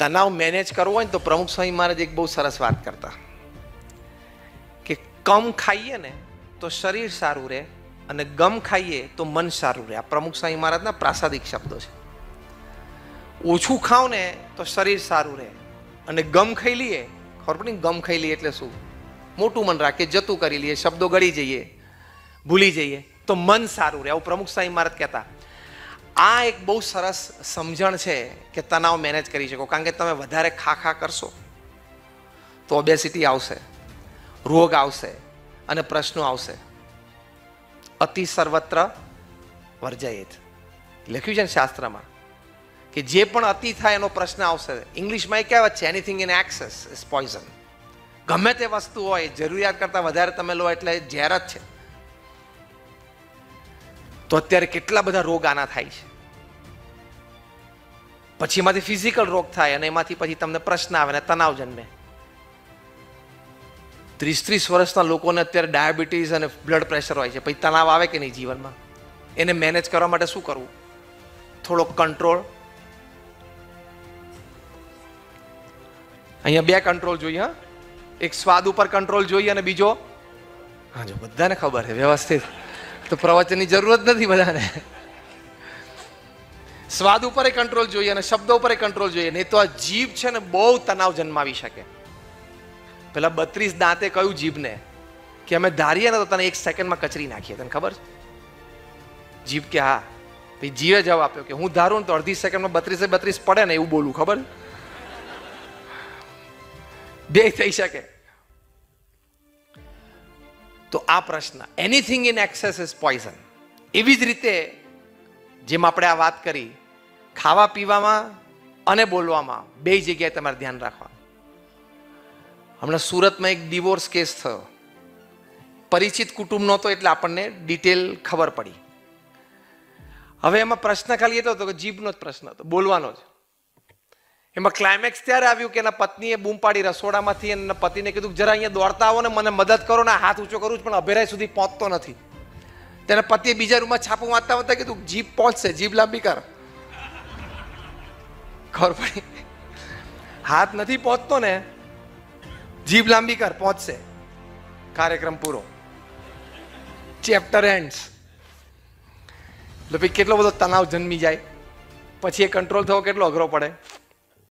તણાવ મેનેજ કરવો હોય ને તો પ્રમુખ સ્વામી મહારાજ એક બહુ સરસ વાત કરતા કે કમ ખાઈએ ને તો શરીર સારું રહે અને ગમ ખાઈએ તો મન સારું રહે. આ પ્રમુખ સ્વામી મહારાજના પ્રાસાદિક શબ્દો છે. ઓછું ખાવ ને તો શરીર સારું રહે અને ગમ ખાઈ લઈએ, ખબર પડી ગમ ખાઈ લઈએ એટલે શું? મોટું મન રાખીએ, જતું કરી લઈએ, શબ્દો ગળી જઈએ, ભૂલી જઈએ તો મન સારું રહે. આવું પ્રમુખ સ્વામી મહારાજ કહેતા. આ એક બહુ સરસ સમજણ છે કે તણાવ મેનેજ કરી શકો. કારણ કે તમે વધારે ખા કરશો તો ઓબેસિટી આવશે, રોગ આવશે અને પ્રશ્નો આવશે. અતિ સર્વત્ર વર્જયેત લખ્યું છે ને શાસ્ત્રમાં કે જે પણ અતિ થાય એનો પ્રશ્ન આવશે. ઇંગ્લિશમાં એ કહેવત છે, anything in excess is poison. ગમે તે વસ્તુ હોય જરૂરિયાત કરતાં વધારે તમે લો એટલે ઝેર જ છે. તો અત્યારે કેટલા બધા રોગ આના થાય છે. પછી એમાંથી ફિઝિકલ રોગ થાય અને એમાંથી પછી તમને પ્રશ્ન આવે ને તણાવ જન્મે. 30 વર્ષના લોકોને અત્યારે ડાયાબિટીસ અને બ્લડ પ્રેશર હોય છે. પછી તણાવ આવે કે નહીં જીવનમાં? એને મેનેજ કરવા માટે શું કરવું? થોડો કંટ્રોલ. અહીંયા બે કંટ્રોલ જોઈએ. હા, એક સ્વાદ ઉપર કંટ્રોલ જોઈએ અને બીજો, હા જો બધાને ખબર છે વ્યવસ્થિત, તો પ્રવચનની જરૂરત નથી બધાને. સ્વાદ ઉપર કંટ્રોલ જોઈએ અને શબ્દો ઉપર કંટ્રોલ જોઈએ. નહીં તો આ જીભ છે ને બહુ તણાવ જન્માવી શકે. પેલા 32 દાંતે કહ્યું જીભને કે અમે ધારીએ ને તો તને 1 સેકન્ડમાં કચરી નાખીએ. તને ખબર છે? જીભ કે હા. પછી જીવે જવાબ આપ્યો કે હું ધારું ને તો અડધી સેકન્ડમાં 32 પડે ને એવું બોલું. ખબર? બે થઈ શકે. તો આ પ્રશ્ન, anything in excess is poison. એવી જ રીતે જેમ આપણે આ વાત કરી, ખાવા પીવામાં અને બોલવામાં બે જગ્યાએ તમારે ધ્યાન રાખવાનું. હમણાં સુરતમાં એક ડિવોર્સ કેસ થયો. પરિચિત કુટુંબ નહોતો એટલે આપણને ડિટેલ ખબર પડી. હવે એમાં પ્રશ્ન ખાલી એટલો હતો કે જીભનો જ પ્રશ્ન હતો, બોલવાનો જ. એમાં ક્લાઇમેક્સ ત્યારે આવ્યું કે એના પત્નીએ બૂમ પાડી રસોડામાંથી અને પતિને કીધું જરા અહીંયા દોડતા આવો ને મને મદદ કરો ને. હાથ ઊંચો કરું પણ અભેરાય સુધી પહોંચતો નથી. તેના પતિએ બીજા રૂમમાં છાપું વાંચતા વાંચતા કીધું જીભ પહોંચશે, જીભ લાંબી કર. ખબર પડી? હાથ નથી પહોંચતો ને, જીભ લાંબી કર, પહોંચશે. કાર્યક્રમ પૂરો, ચેપ્ટર એન્ડ્સ. એટલે ભાઈ કેટલો બધો તણાવ જન્મી જાય. પછી એ કંટ્રોલ થવો કેટલો અઘરો પડે.